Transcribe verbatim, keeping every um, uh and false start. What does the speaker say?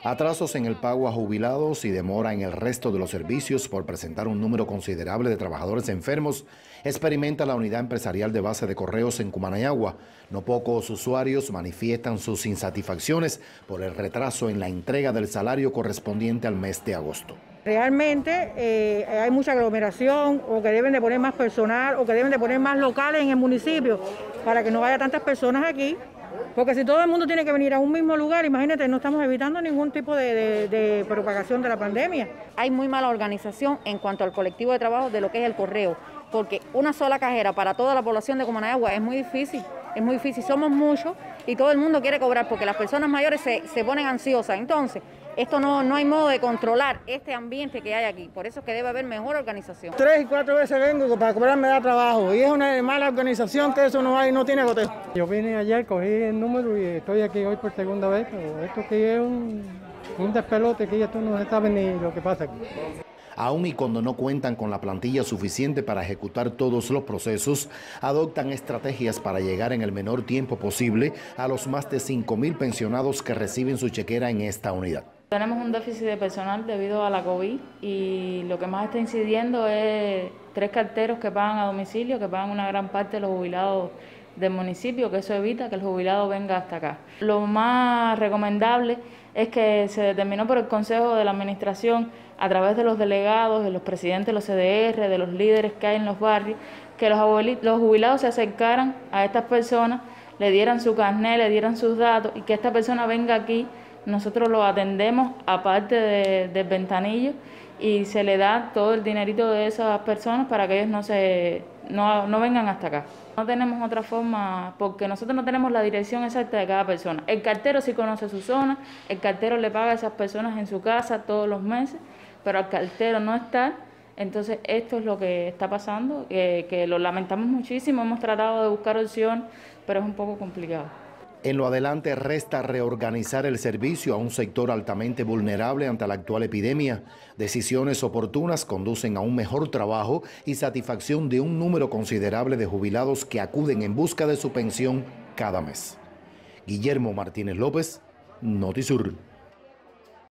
Atrasos en el pago a jubilados y demora en el resto de los servicios por presentar un número considerable de trabajadores enfermos experimenta la unidad empresarial de base de correos en Cumanayagua. No pocos usuarios manifiestan sus insatisfacciones por el retraso en la entrega del salario correspondiente al mes de agosto. Realmente eh, hay mucha aglomeración, o que deben de poner más personal, o que deben de poner más locales en el municipio para que no vaya tantas personas aquí. Porque si todo el mundo tiene que venir a un mismo lugar, imagínate, no estamos evitando ningún tipo de, de, de propagación de la pandemia. Hay muy mala organización en cuanto al colectivo de trabajo de lo que es el correo, porque una sola cajera para toda la población de Cumanayagua es muy difícil, es muy difícil, somos muchos y todo el mundo quiere cobrar porque las personas mayores se, se ponen ansiosas. Entonces, esto no, no hay modo de controlar este ambiente que hay aquí, por eso es que debe haber mejor organización. Tres y cuatro veces vengo para cobrar me da trabajo y es una mala organización que eso no hay, no tiene goteo. Yo vine ayer, cogí el número y estoy aquí hoy por segunda vez, pero esto que es un, un despelote que esto no se sabe ni lo que pasa aquí. Aun y cuando no cuentan con la plantilla suficiente para ejecutar todos los procesos, adoptan estrategias para llegar en el menor tiempo posible a los más de cinco mil pensionados que reciben su chequera en esta unidad. Tenemos un déficit de personal debido a la COVID y lo que más está incidiendo es tres carteros que pagan a domicilio, que pagan una gran parte de los jubilados del municipio, que eso evita que el jubilado venga hasta acá. Lo más recomendable es que se determinó por el Consejo de la Administración, a través de los delegados, de los presidentes de los C D R, de los líderes que hay en los barrios, que los jubilados se acercaran a estas personas, le dieran su carnet, le dieran sus datos y que esta persona venga aquí. Nosotros lo atendemos aparte de, del ventanillo y se le da todo el dinerito de esas personas para que ellos no, se, no, no vengan hasta acá. No tenemos otra forma porque nosotros no tenemos la dirección exacta de cada persona. El cartero sí conoce su zona, el cartero le paga a esas personas en su casa todos los meses, pero el cartero no está. Entonces esto es lo que está pasando, que, que lo lamentamos muchísimo, hemos tratado de buscar opción, pero es un poco complicado. En lo adelante resta reorganizar el servicio a un sector altamente vulnerable ante la actual epidemia. Decisiones oportunas conducen a un mejor trabajo y satisfacción de un número considerable de jubilados que acuden en busca de su pensión cada mes. Guillermo Martínez López, Notisur.